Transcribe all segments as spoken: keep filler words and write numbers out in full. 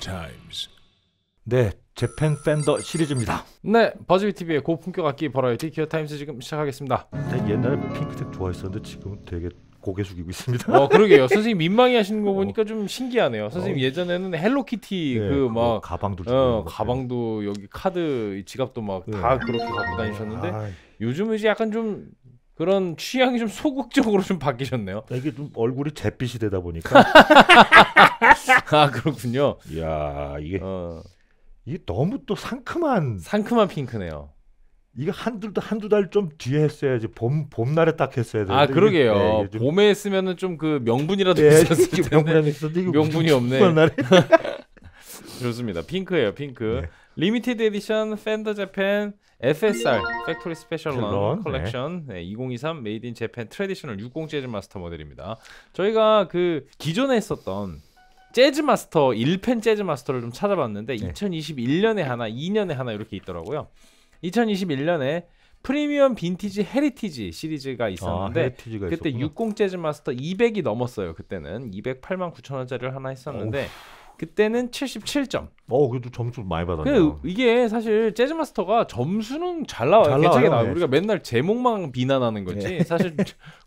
Times. 네, 재팬 팬더 시리즈입니다. 네, 버즈비티비의 고품격 악기 버라이티 기어 타임스 지금 시작하겠습니다. 제가 옛날에 뭐 핑크색 좋아했었는데 지금은 되게 고개 숙이고 있습니다. 어, 그러게요. 선생님 민망해 하시는 거 보니까 좀 신기하네요. 선생님 어. 예전에는 헬로키티 네, 그 막 가방도 어, 가방도 여기 카드 지갑도 막 다 네. 그렇게 갖고 다니셨는데 아, 요즘은 이제 약간 좀 그런 취향이 좀 소극적으로 좀 바뀌셨네요. 이게 좀 얼굴이 잿빛이 되다 보니까 아, 그렇군요. 이야 이게 어, 이게 너무 또 상큼한 상큼한 핑크네요. 이게 한두 한두 달 좀 뒤에 했어야지 봄 봄날에 딱 했어야 되는데 아, 그러게요. 이게, 네, 이게 좀- 봄에 쓰면은 좀 그 명분이라도 네, 있었을 이게 텐데 명분이 있었는데 이거 명분이 무슨 없네. 춥은 날에 좋습니다. 핑크예요, 핑크. 네. 리미티드 에디션 팬더 재팬 에프에스알 팩토리 스페셜 런 런, 컬렉션 네, 이천이십삼 메이드 인 재팬 트래디셔널 육십 재즈 마스터 모델입니다. 저희가 그 기존에 했었던 재즈 마스터 일 펜 재즈 마스터를 좀 찾아봤는데 네. 이천이십일 년에 하나, 이 년에 하나 이렇게 있더라고요. 이천이십일 년에 프리미엄 빈티지 헤리티지 시리즈가 있었는데 아, 헤리티지가 그때 있었구나. 육십 재즈 마스터 이백이 넘었어요. 그때는 이백팔만 구천 원짜리를 하나 했었는데 그때는 칠십칠 점. 어 그래도 점수 많이 그 받았네요. 이게 사실 재즈 마스터가 점수는 잘 나와요. 잘 괜찮게 나와요. 나와요. 네. 우리가 맨날 제목만 비난하는 거지. 네. 사실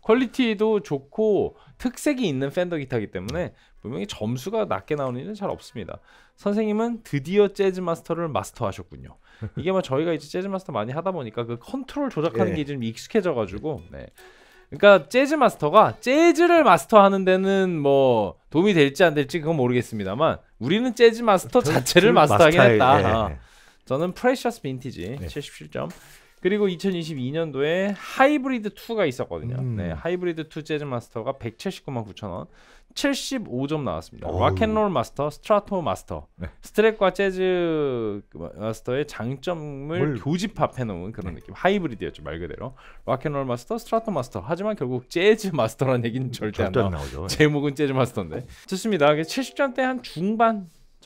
퀄리티도 좋고 특색이 있는 팬더 기타이기 때문에 분명히 점수가 낮게 나오는 일은 잘 없습니다. 선생님은 드디어 재즈 마스터를 마스터하셨군요. 이게 뭐 저희가 이제 재즈 마스터 많이 하다 보니까 그 컨트롤 조작하는 네. 게 좀 익숙해져가지고. 네. 그러니까 재즈 마스터가 재즈를 마스터하는 데는 뭐 도움이 될지 안 될지 그건 모르겠습니다만 우리는 재즈 마스터 자체를 마스터하긴 마스터에, 했다. 예. 아. 저는 프레셔스 빈티지 네. 칠십칠 점. 그리고 이천이십이 년도에 하이브리드 이가 있었거든요. 음. 네, 하이브리드 이 재즈 마스터가 백칠십구만 구천 원, 칠십오 점 나왔습니다. 어우. 락앤롤 마스터, 스트라토 마스터, 네. 스트랩과 재즈 마스터의 장점을 뭘- 교집합해 놓은 그런 네. 느낌. 하이브리드였죠, 말 그대로. 락앤롤 마스터, 스트라토 마스터. 하지만 결국 재즈 마스터라는 얘기는 절대 안 절대 나와. 안 나오죠. 제목은 재즈 마스터인데. 좋습니다. 칠십 점대 한 중반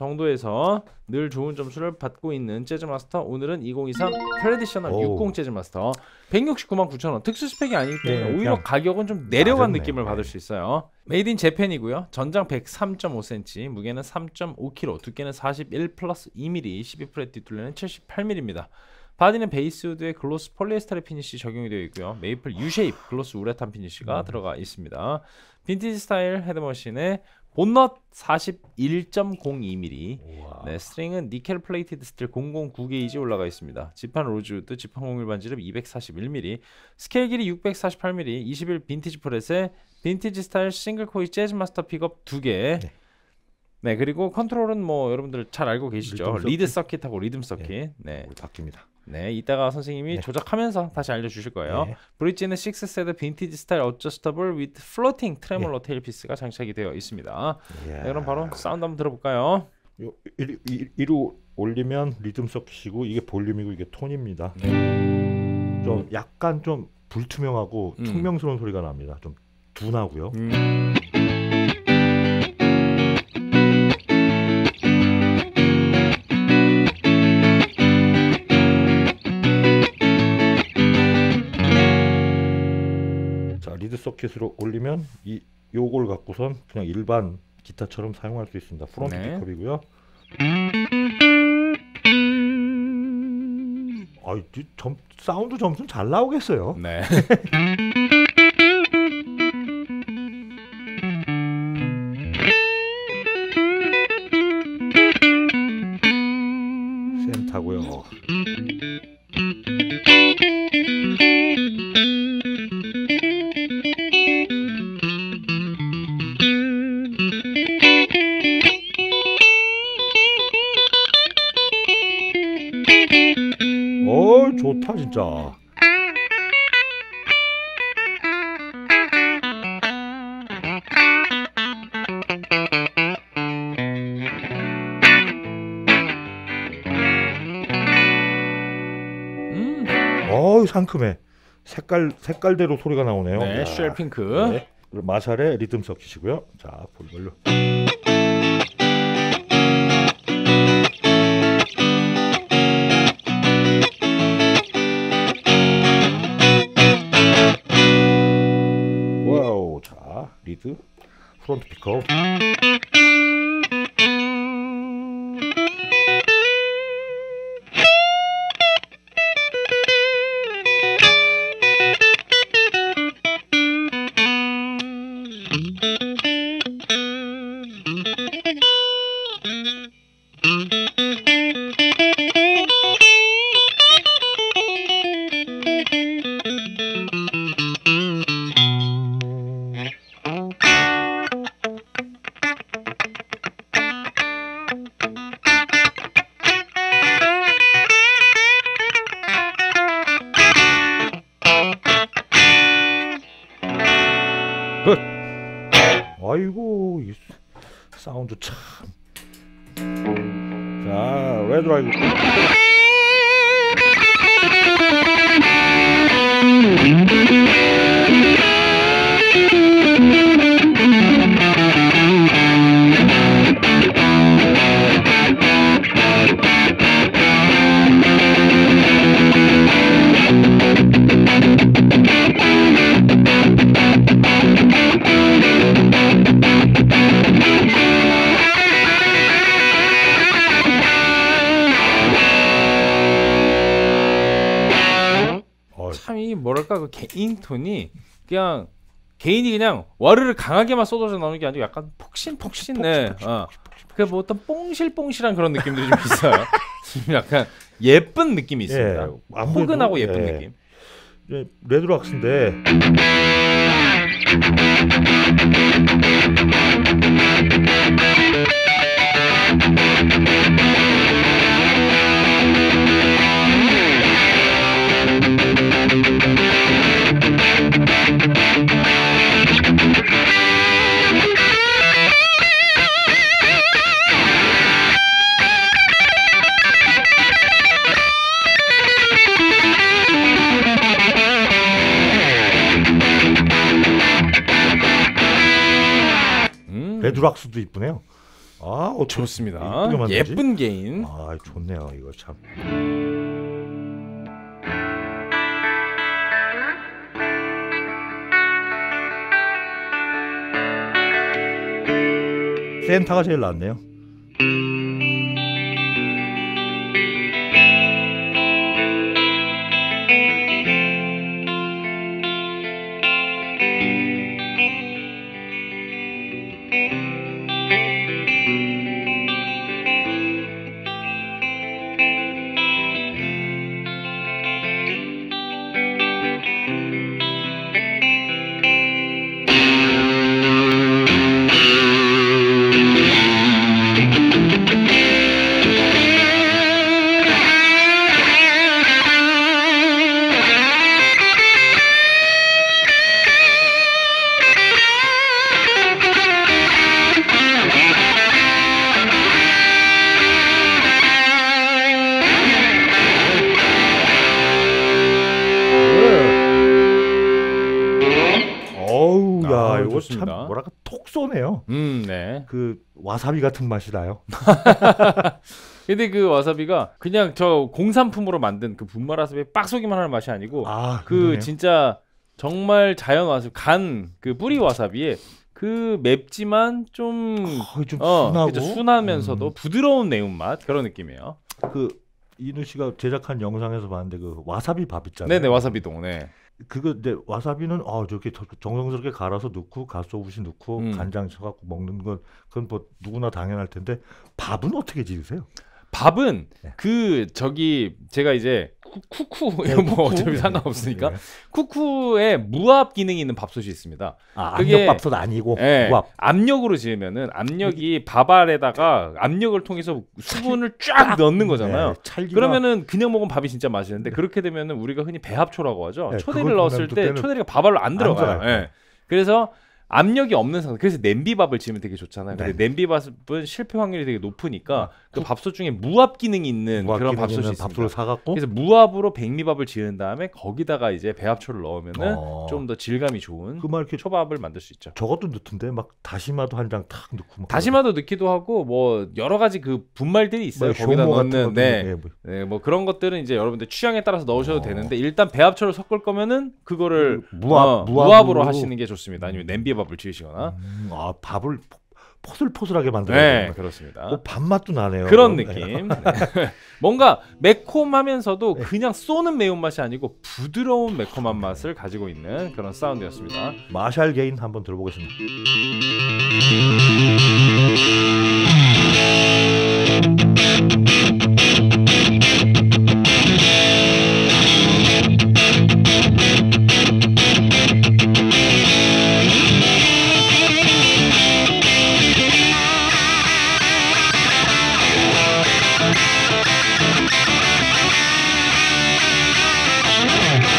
정도에서 늘 좋은 점수를 받고 있는 재즈 마스터. 오늘은 이천이십삼 트래디셔널 오. 육십 재즈 마스터 백육십구만 구천 원. 특수 스펙이 아니기 때문에 네, 오히려 그냥 가격은 좀 내려간 낮았네. 느낌을 받을 네. 수 있어요. 메이드 인 재팬이고요. 전장 백삼 점 오 센티미터, 무게는 삼 점 오 킬로그램, 두께는 사십일 플러스 이 밀리미터, 십이 프렛 뒷둘레는 칠십팔 밀리미터입니다. 바디는 베이스우드에 글로스 폴리에스테르 피니시 적용이 되어 있고요. 메이플 U-쉐입 글로스 우레탄 피니시가 음. 들어가 있습니다. 빈티지 스타일 헤드머신에 본넛 사십일 점 공이 밀리미터. 우와. 네, 스트링은 니켈 플레이티드 스틸 공공구 게이지 올라가 있습니다. 지판 로즈우드, 지판 공일 반지름 이백사십일 밀리미터, 스케일 길이 육백사십팔 밀리미터, 이십일 빈티지 프렛에 빈티지 스타일 싱글 코일 재즈 마스터 픽업 두 개. 네. 네, 그리고 컨트롤은 뭐 여러분들 잘 알고 계시죠. 리듬 리드 서킷. 서킷하고 리듬 서킷. 네. 바뀝니다. 네, 이따가 선생님이 네. 조작하면서 다시 알려주실 거예요. 네. 브릿지는 식스 세드 빈티지 스타일 어저스터블 위드 플로팅 트레몰로 테일 피스가 장착이 되어 있습니다. 이야. 네, 그럼 바로 사운드 한번 들어볼까요? 요, 이, 이, 이로 올리면 리듬 서킷이고 이게 볼륨이고 이게 톤입니다. 좀 약간 좀 불투명하고 음. 퉁명스러운 소리가 납니다. 좀 둔하고요. 음. 자 리드 서킷으로 올리면 이 요걸 갖고선 그냥 일반 기타처럼 사용할 수 있습니다. 프론트 네. 픽업이고요. 아, 이 점 사운드 점수는 잘 나오겠어요. 네. 센타고요. 어, 좋다 진짜. 음. 어, 상큼해. 색깔 색깔대로 소리가 나오네요. 네, 야. 쉘 핑크. 네. 그리고 마샬의 리듬 서킷이고요. 자, 볼걸로. 와우. 자, 리드 프론트 픽업. 아이고 이 사운드 참. 자, 레드라이브. 참 이 뭐랄까 그 개인 톤이 그냥 개인이 그냥 와르르 강하게만 쏟아져 나오는 게 아니고 약간 폭신폭신, 네, 어, 그 뭐 어떤 뽕실뽕실한 그런 느낌들이 좀 있어요. 좀 약간 예쁜 느낌이 있습니다. 예, 포근하고 예쁜 예. 느낌. 예, 레드락스인데. 레드락스도 이쁘네요. 아, 어, 좋습니다. 이쁘게 만들지? 예쁜 개인. 아, 좋네요. 이거 참. 센터가 제일 낫네요. 어우, 야, 아, 이거 좋습니다. 참 뭐랄까 톡 쏘네요. 음, 네. 그 와사비 같은 맛이 나요. 근데 그 와사비가 그냥 저 공산품으로 만든 그 분말 와사비 빡 쏘기만 하는 맛이 아니고 아, 그 그러네요. 진짜 정말 자연 와사비 간 그 뿌리 와사비에 그 맵지만 좀 거의 좀 어, 순하고 그죠, 순하면서도 음. 부드러운 매운맛 그런 느낌이에요. 그 이누 씨가 제작한 영상에서 봤는데 그 와사비 밥 있잖아요. 네네, 와사비동. 네. 그거 근데 와사비는 아 저렇게 정성스럽게 갈아서 넣고 가소부시 넣고 음. 간장 쳐갖고 먹는 건 그건 뭐 누구나 당연할 텐데 밥은 어떻게 지으세요? 밥은 네. 그 저기 제가 이제 쿠- 쿠쿠 네, 뭐 쿠쿠. 어차피 상관없으니까 네. 쿠쿠에 무압 기능이 있는 밥솥이 있습니다. 아, 그게- 압력밥솥 아니고 예, 무압. 압력으로 지으면은 압력이 밥알에다가 압력을 통해서 수분을 쫙 넣는 거잖아요. 네, 찰기가 그러면은 그냥 먹으면 밥이 진짜 맛있는데 그렇게 되면은 우리가 흔히 배합초라고 하죠. 네, 초대를 그걸 넣었을 보면 때 그때는 초대리가 밥알로 안 들어가요. 들어가요. 예. 그래서 압력이 없는 상태. 그래서 냄비밥을 지으면 되게 좋잖아요. 근데 네. 냄비밥은 실패 확률이 되게 높으니까 그 그- 밥솥 중에 무압 기능이 있는 무압 그런 기능 밥솥이 있는 있습니다. 밥솥을 사갖고 그래서 무압으로 백미밥을 지은 다음에 거기다가 이제 배합초를 넣으면은 어. 좀 더 질감이 좋은 그 막 이렇게 초밥을 만들 수 있죠. 저것도 넣던데 막 다시마도 한 장 탁 넣고 막 다시마도 넣기도 하고 뭐 여러 가지 그 분말들이 있어요. 뭐 거기다 쇼모 같은 넣는 것도 네. 예, 뭐. 네, 뭐 그런 것들은 이제 여러분들 취향에 따라서 넣으셔도 어. 되는데 일단 배합초를 섞을 거면은 그거를 무압 어, 무압으로, 무압으로 하시는 게 좋습니다. 아니면 냄비밥을 지으시거나. 음, 아 밥을 포슬포슬하게 만들어야 네, 되는 그렇습니다. 뭐 밥맛도 나네요. 그런 네. 느낌. 네. 뭔가 매콤하면서도 그냥 쏘는 매운맛이 아니고 부드러운 매콤한 맛을 가지고 있는 그런 사운드였습니다. 마샬 게인 한번 들어보겠습니다.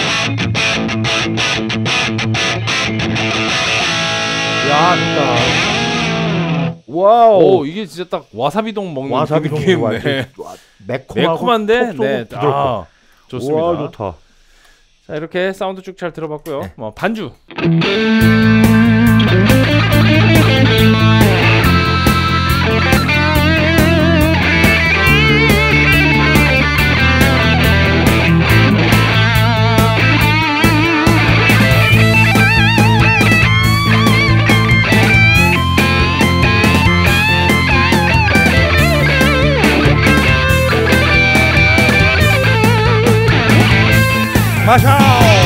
야, 됐다. 와우. 오, 이게 진짜 딱 와사비동 먹는 와사비 그 동네 느낌이네. 매콤하고 매콤한데, 톡 쏘고 네, 부드럽고. 아, 좋습니다. 와, 좋다. 자, 이렇게 사운드 쭉 잘 들어봤고요. 네. 뭐 반주. 마샤.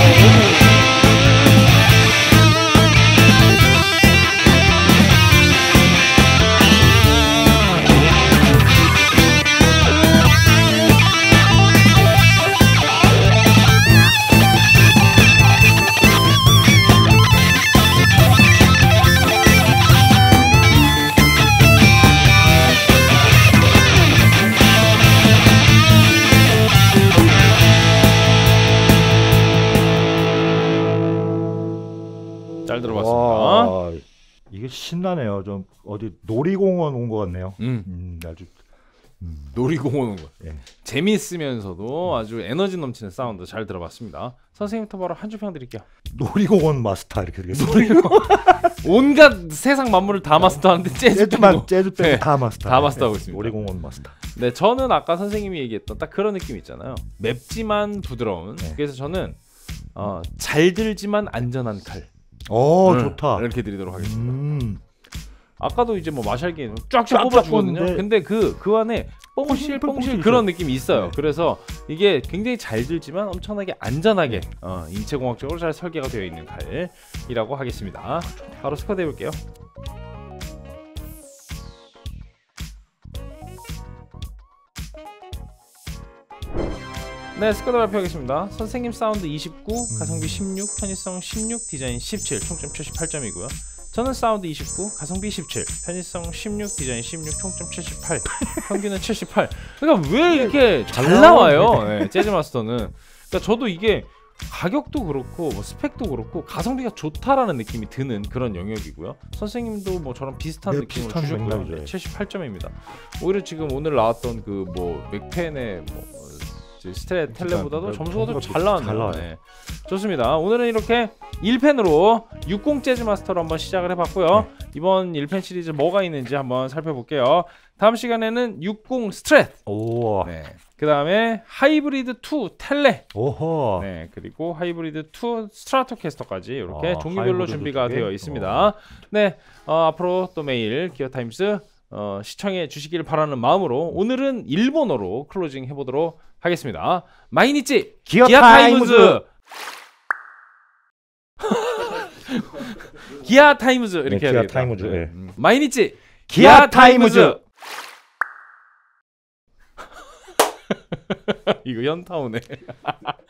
잘 들어봤습니다. 와, 이게 신나네요. 좀 어디 놀이공원 온 것 같네요. 음, 음, 아주 음, 놀이공원 온 거. 예. 재미있으면서도 아주 에너지 넘치는 사운드 잘 들어봤습니다. 선생님부터 바로 한 줄 평 드릴게요. 놀이공원 마스터 이렇게 되겠습니다. 온갖 세상 만물을 다 마스터하는데 재즈 재즈만 빼고. 재즈 빼고 네, 다 마스터. 다 마스터하고 있습니다. 놀이공원 마스터. 네, 저는 아까 선생님이 얘기했던 딱 그런 느낌 있잖아요. 맵지만 부드러운. 네. 그래서 저는 어, 잘 들지만 안전한 칼. 오, 음, 좋다. 이렇게 드리도록 하겠습니다. 음. 아까도 이제 뭐 마샬기 쫙쫙 쫙쫙 뽑아주거든요. 뽑는데 근데 그 그 안에 뽕실 뽕실 뽕실 그런 느낌이 있어요. 네. 그래서 이게 굉장히 잘 들지만 엄청나게 안전하게 어, 인체공학적으로 잘 설계가 되어 있는 칼이라고 하겠습니다. 바로 스쿼드 해볼게요. 네, 스쿼드 발표하겠습니다. 선생님 사운드 이십구, 가성비 십육, 편의성 십육, 디자인 십칠, 총점 칠십팔 점이고요. 저는 사운드 이십구, 가성비 십칠, 편의성 십육, 디자인 십육, 총점 칠십팔, 평균은 칠십팔. 그러니까 왜 이렇게 잘 나와요? 네, 재즈 마스터는. 그러니까 저도 이게 가격도 그렇고 뭐 스펙도 그렇고 가성비가 좋다라는 느낌이 드는 그런 영역이고요. 선생님도 뭐 저랑 비슷한 네, 느낌을 비슷한 주셨고요. 맥락이죠. 네, 칠십팔 점입니다. 오히려 지금 오늘 나왔던 그 뭐 맥펜의 뭐 스트레 텔레보다도 점수가 더 잘 나왔네요. 잘 나와요. 네. 좋습니다. 오늘은 이렇게 일 펜으로 육십 재즈 마스터로 한번 시작을 해봤고요. 네. 이번 일 펜 시리즈 뭐가 있는지 한번 살펴볼게요. 다음 시간에는 육십 스트레. 오. 네. 그 다음에 하이브리드 이 텔레. 오호. 네. 그리고 하이브리드 이 스트라토캐스터까지 이렇게 아, 종류별로 하이브리드 준비가 두 개? 되어 있습니다. 네. 어, 앞으로 또 매일 기어타임스 어, 시청해 주시길 바라는 마음으로 오늘은 일본어로 클로징 해보도록 하겠습니다. 마이니치 기어 기아 타이무즈. 타이무즈. 기아 타이무즈 이렇게 네, 해야 기아 되겠다. 타이무즈, 네. 예. 음. 마이니치 기아 타이무즈. 이거 현타오네.